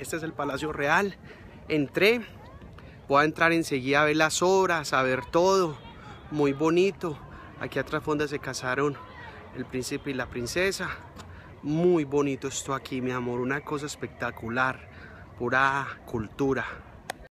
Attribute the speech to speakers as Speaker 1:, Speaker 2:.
Speaker 1: Este es el Palacio Real. Entré, voy a entrar enseguida a ver las obras, a ver todo. Muy bonito. Aquí atrás donde se casaron el príncipe y la princesa. Muy bonito esto aquí, mi amor. Una cosa espectacular. Pura cultura.